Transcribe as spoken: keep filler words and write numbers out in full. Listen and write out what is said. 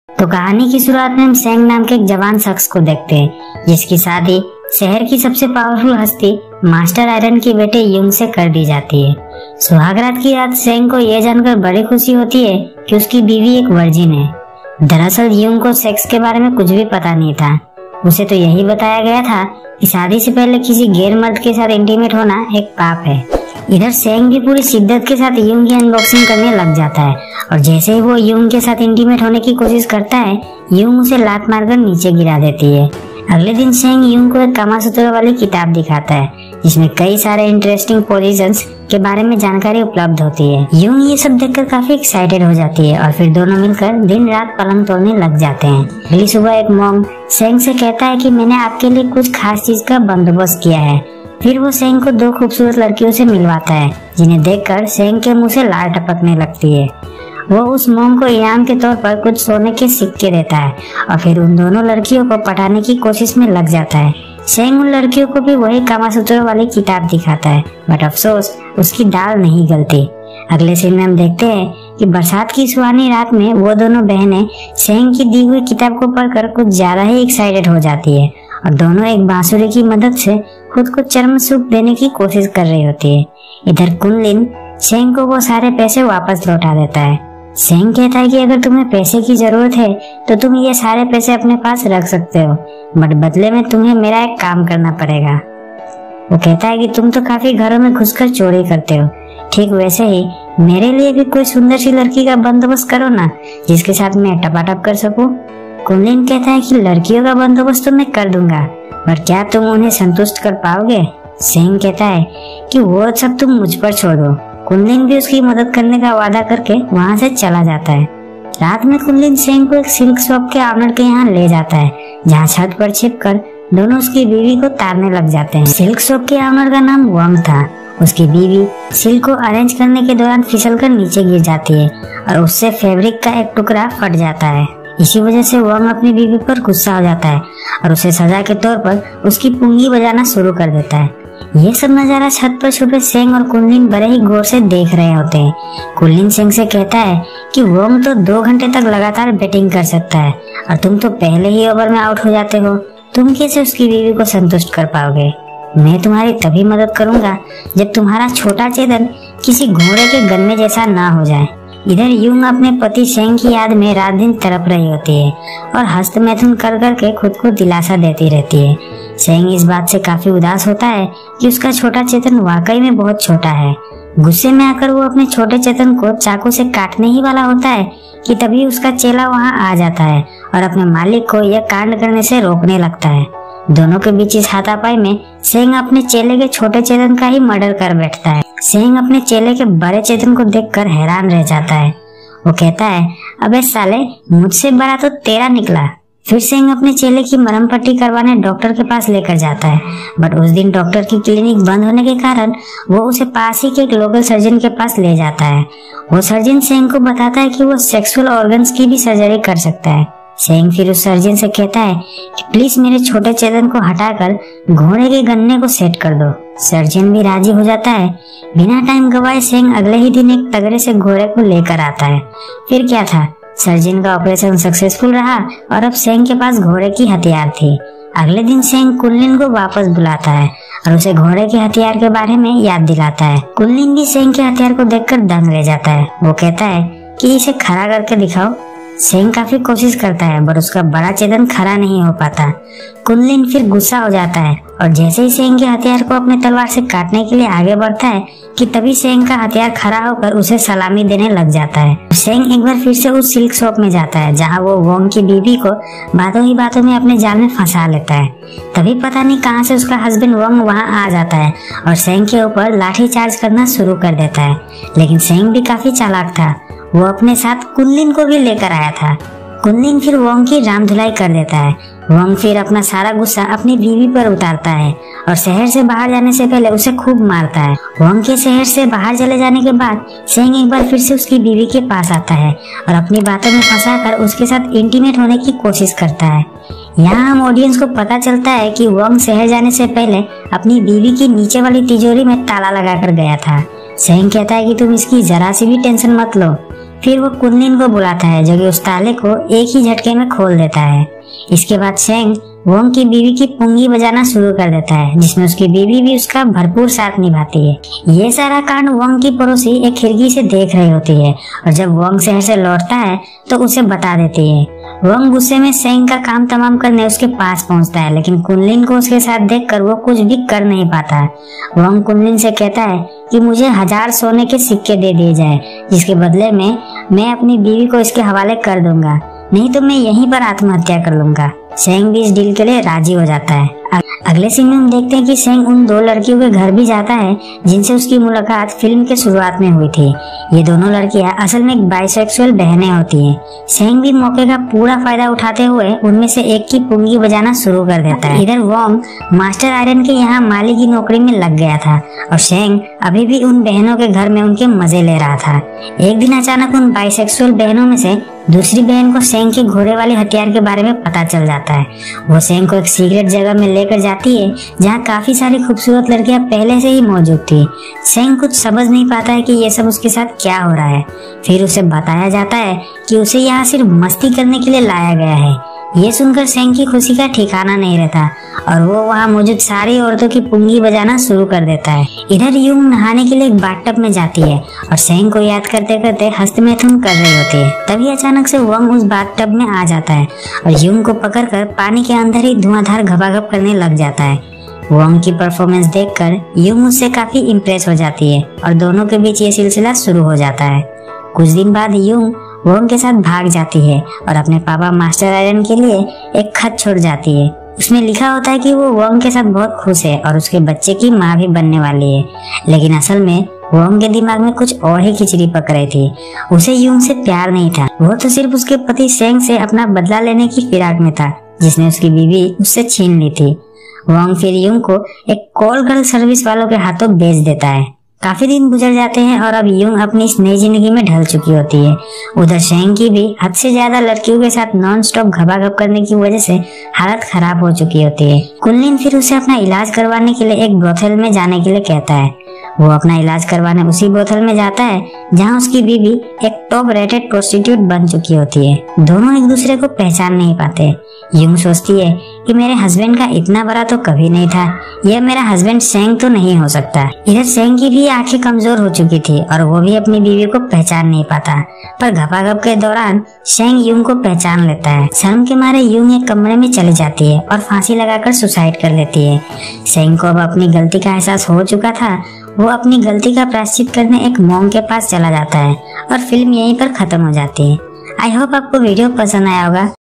तो कहानी की शुरुआत में हम सेंग नाम के एक जवान शख्स को देखते हैं जिसकी शादी शहर की सबसे पावरफुल हस्ती मास्टर आयरन के बेटे युंग से कर दी जाती है। सुहागरात की रात सेंग को यह जानकर बड़ी खुशी होती है कि उसकी बीवी एक वर्जिन है। दरअसल युंग को सेक्स के बारे में कुछ भी पता नहीं था। उसे तो यही बताया गया था कि शादी से पहले किसी गैर मर्द के साथ इंटीमेट होना एक पाप है। इधर सेंग भी पूरी शिद्दत के साथ युंग की अनबॉक्सिंग करने लग जाता है और जैसे ही वो युंग के साथ इंटीमेट होने की कोशिश करता है, युंग उसे लात मारकर नीचे गिरा देती है। अगले दिन सेंग युंग को एक कामासूत्र वाली किताब दिखाता है जिसमें कई सारे इंटरेस्टिंग पोजीशंस के बारे में जानकारी उपलब्ध होती है। युंग ये सब देखकर काफी एक्साइटेड हो जाती है और फिर दोनों मिलकर दिन रात पलंग तोड़ने लग जाते हैं। अगली सुबह एक मॉन्क सेंग से कहता है कि मैंने आपके लिए कुछ खास चीज का बंदोबस्त किया है। फिर वो सेंग को दो खूबसूरत लड़कियों से मिलवाता है जिन्हें देखकर सेंग के मुंह से लार टपकने लगती है। वो उस मोम को इनाम के तौर पर कुछ सोने के सिक्के देता है और फिर उन दोनों लड़कियों को पटाने की कोशिश में लग जाता है। सेंग उन लड़कियों को भी वही कामासूत्र वाली किताब दिखाता है, बट अफसोस उसकी दाल नहीं गलती। अगले सीन में हम देखते हैं कि बरसात की सुहानी रात में वो दोनों बहनें सेंग की दी हुई किताब को पढ़कर कुछ ज्यादा ही एक्साइटेड हो जाती है और दोनों एक बांसुरी की मदद से खुद को चरम सुख देने की कोशिश कर रही होती है। इधर कुनलिन सेंग को वो सारे पैसे वापस लौटा देता है। सेंग कहता है कि अगर तुम्हें पैसे की जरूरत है तो तुम ये सारे पैसे अपने पास रख सकते हो, बट बदले में तुम्हें मेरा एक काम करना पड़ेगा। वो कहता है कि तुम तो काफी घरों में घुसकर चोरी करते हो, ठीक वैसे ही मेरे लिए भी कोई सुंदर सी लड़की का बंदोबस्त करो ना जिसके साथ मैं टपाटप कर सकूं। कुनलिन कहता है कि लड़कियों का बंदोबस्त तो मैं कर दूंगा, पर क्या तुम उन्हें संतुष्ट कर पाओगे? सेंग कहता है कि वो सब तुम मुझ पर छोड़ दो। कुनलिन भी उसकी मदद करने का वादा करके वहाँ से चला जाता है। रात में कुनलिन सेंग को एक सिल्क शॉप के ऑनर के यहाँ ले जाता है जहाँ छत पर छिपकर दोनों उसकी बीवी को तारने लग जाते हैं। सिल्क शॉप के ऑनर का नाम वांग था। उसकी बीवी सिल्क को अरेंज करने के दौरान फिसलकर नीचे गिर जाती है और उससे फैब्रिक का एक टुकड़ा फट जाता है। इसी वजह से वांग अपनी बीवी पर गुस्सा हो जाता है और उसे सजा के तौर पर उसकी पुंगी बजाना शुरू कर देता है। ये सब नजारा छत पर छुपे सेंग और कुनलिन बड़े ही गौर से देख रहे होते हैं। कुनलिन सेंग से कहता है कि वांग तो दो घंटे तक लगातार बैटिंग कर सकता है और तुम तो पहले ही ओवर में आउट हो जाते हो। तुम कैसे उसकी बीवी को संतुष्ट कर पाओगे? मैं तुम्हारी तभी मदद करूंगा जब तुम्हारा छोटा चेतन किसी घोड़े के गन्ने जैसा ना हो जाए। इधर युंग अपने पति सेंग की याद में रात दिन तड़प रही होती है और हस्तमैथुन कर करके खुद को दिलासा देती रहती है। सेंग इस बात से काफी उदास होता है कि उसका छोटा चेतन वाकई में बहुत छोटा है। गुस्से में आकर वो अपने छोटे चेतन को चाकू से काटने ही वाला होता है कि तभी उसका चेला वहां आ जाता है और अपने मालिक को यह कांड करने से रोकने लगता है। दोनों के बीच इस हाथापाई में सेंग अपने चेले के छोटे चेतन का ही मर्डर कर बैठता है। सेंग अपने चेले के बड़े चेतन को देखकर हैरान रह जाता है। वो कहता है, अबे साले, मुझसे बड़ा तो तेरा निकला। फिर सेंग अपने चेले की मरहम पट्टी करवाने डॉक्टर के पास लेकर जाता है, बट उस दिन डॉक्टर की क्लिनिक बंद होने के कारण वो उसे पास ही के एक लोकल सर्जन के पास ले जाता है। वो सर्जन सेंग को बताता है कि वो सेक्सुअल ऑर्गन्स की भी सर्जरी कर सकता है। सेंग फिर उस सर्जन से कहता है कि प्लीज मेरे छोटे चेतन को हटाकर घोड़े के गन्ने को सेट कर दो। सर्जन भी राजी हो जाता है। बिना टाइम गवाए सेंग अगले ही दिन एक तगड़े से घोड़े को लेकर आता है। फिर क्या था, सर्जन का ऑपरेशन सक्सेसफुल रहा और अब सेंग के पास घोड़े की हथियार थी। अगले दिन सेंग कुनलिन को वापस बुलाता है और उसे घोड़े के हथियार के बारे में याद दिलाता है। कुनलिन भी सेंग के हथियार को देखकर दंग रह जाता है। वो कहता है कि इसे खड़ा करके दिखाओ। सेंग काफी कोशिश करता है पर उसका बड़ा चेतन खड़ा नहीं हो पाता। कुनलिन फिर गुस्सा हो जाता है और जैसे ही सेंग के हथियार को अपने तलवार से काटने के लिए आगे बढ़ता है कि तभी सेंग का हथियार खड़ा होकर उसे सलामी देने लग जाता है। सेंग एक बार फिर से उस सिल्क शॉप में जाता है जहां वो वांग की बीवी को बातों ही बातों में अपने जाल में फंसा लेता है। तभी पता नहीं कहां से उसका हस्बैंड वांग वहां आ जाता है और सेंग के ऊपर लाठी चार्ज करना शुरू कर देता है। लेकिन सेंग भी काफी चालाक था। वो अपने साथ कुनलिन को भी लेकर आया था। कुनलिन फिर वांग की राम धुलाई कर देता है। वांग फिर अपना सारा गुस्सा अपनी बीवी पर उतारता है और शहर से बाहर जाने से पहले उसे खूब मारता है। वांग के शहर से बाहर चले जाने के बाद सेंग एक बार फिर से उसकी बीवी के पास आता है और अपनी बातों में फंसाकर उसके साथ इंटीमेट होने की कोशिश करता है। यहाँ हम ऑडियंस को पता चलता है कि वांग शहर जाने से पहले अपनी बीवी की नीचे वाली तिजोरी में ताला लगाकर गया था। सेंग कहता है कि तुम इसकी जरा सी भी टेंशन मत लो, फिर वो कुनलिन को बुलाता है जो कि उस ताले को एक ही झटके में खोल देता है। इसके बाद शेंग वोंग की बीवी की पुंगी बजाना शुरू कर देता है, जिसमें उसकी बीवी भी उसका भरपूर साथ निभाती है। ये सारा कांड वोंग की पड़ोसी एक खिड़की से देख रही होती है और जब वोंग शहर से लौटता है तो उसे बता देती है। वोंग गुस्से में शेंग का काम तमाम करने उसके पास पहुंचता है, लेकिन कुनलिन को उसके साथ देखकर वो कुछ भी कर नहीं पाता। वोंग कुनलिन से कहता है कि मुझे हजार सोने के सिक्के दे दिए जाए, जिसके बदले में मैं अपनी बीवी को इसके हवाले कर दूंगा, नहीं तो मैं यहीं पर आत्महत्या कर लूंगा। शेंग भी इस डील के लिए राजी हो जाता है। अगले सीन में हम देखते हैं कि शेंग उन दो लड़कियों के घर भी जाता है जिनसे उसकी मुलाकात फिल्म के शुरुआत में हुई थी। ये दोनों लड़कियां असल में एक बाइसेक्सुअल बहनें होती हैं। शेंग भी मौके का पूरा फायदा उठाते हुए उनमें से एक की पुंगी बजाना शुरू कर देता है। इधर वोंग मास्टर आयरन के यहाँ माली की नौकरी में लग गया था और शेंग अभी भी उन बहनों के घर में उनके मजे ले रहा था। एक दिन अचानक उन बाइसेक्सुअल बहनों में से दूसरी बहन को शेंग के घोड़े वाले हथियार के बारे में पता चल जाता है। वो शेंग को एक सीक्रेट जगह में लेकर जाती है जहाँ काफी सारी खूबसूरत लड़कियां पहले से ही मौजूद थी। शेंग कुछ समझ नहीं पाता है कि ये सब उसके साथ क्या हो रहा है। फिर उसे बताया जाता है कि उसे यहाँ सिर्फ मस्ती करने के लिए लाया गया है। ये सुनकर शेंग की खुशी का ठिकाना नहीं रहता और वो वहाँ मौजूद सारी औरतों की पुंगी बजाना शुरू कर देता है। इधर यूंग नहाने के लिए एक बाथटब में जाती है और शेंग को याद करते करते हस्तमैथुन कर रही होती है। तभी अचानक से वोंग उस बाथटब में आ जाता है और यूंग को पकड़कर पानी के अंदर ही धुआंधार घपाघप करने लग जाता है। वोंग की परफॉर्मेंस देखकर यूंग उससे काफी इम्प्रेस हो जाती है और दोनों के बीच ये सिलसिला शुरू हो जाता है। कुछ दिन बाद यूंग वोंग के साथ भाग जाती है और अपने पापा मास्टर आयरन के लिए एक खत छोड़ जाती है। उसमें लिखा होता है कि वो वोंग के साथ बहुत खुश है और उसके बच्चे की माँ भी बनने वाली है, लेकिन असल में वोंग के दिमाग में कुछ और ही खिचड़ी पक रही थी। उसे यूंग से प्यार नहीं था, वो तो सिर्फ उसके पति शेंग से अपना बदला लेने की फिराक में था, जिसने उसकी बीवी उससे छीन ली थी। वोंग फिर यूंग को एक कॉल गर्ल सर्विस वालों के हाथों बेच देता है। काफी दिन गुजर जाते हैं और अब यूंग अपनी इस नई जिंदगी में ढल चुकी होती है। उधर शेंग की भी हद से ज्यादा लड़कियों के साथ नॉन स्टॉप घपाघप करने की वजह से हालत खराब हो चुकी होती है। कुनलिन फिर उसे अपना इलाज करवाने के लिए एक ब्रोथल में जाने के लिए कहता है। वो अपना इलाज करवाने उसी ब्रोथल में जाता है जहाँ उसकी बीवी एक टॉप रेटेड प्रोस्टिट्यूट बन चुकी होती है। दोनों एक दूसरे को पहचान नहीं पाते। यूंग सोचती है कि मेरे हस्बैंड का इतना बड़ा तो कभी नहीं था, यह मेरा हस्बैंड शेंग तो नहीं हो सकता। इधर शेंग की भी आंखें कमजोर हो चुकी थी और वो भी अपनी बीवी को पहचान नहीं पाता, पर घपाघप के दौरान शेंग यूंग को पहचान लेता है। शर्म के मारे यूंग एक कमरे में चली जाती है और फांसी लगाकर सुसाइड कर लेती है। शेंग को अब अपनी गलती का एहसास हो चुका था। वो अपनी गलती का प्रायश्चित करने एक मॉन्क के पास चला जाता है और फिल्म यहीं पर खत्म हो जाती है। आई होप आपको वीडियो पसंद आया होगा।